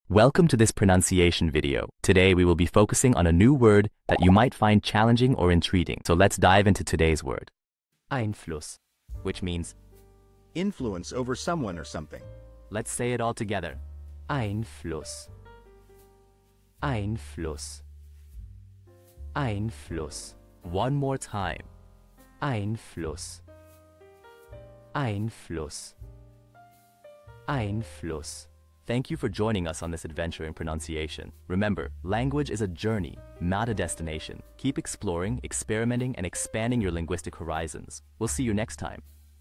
Welcome to this pronunciation video. Today we will be focusing on a new word that you might find challenging or intriguing. So let's dive into today's word. Einfluss, which means influence over someone or something. let's say it all together. Einfluss. Einfluss. Einfluss. One more time. Einfluss. Einfluss. Einfluss. Thank you for joining us on this adventure in pronunciation. Remember, language is a journey, not a destination. Keep exploring, experimenting, and expanding your linguistic horizons. We'll see you next time.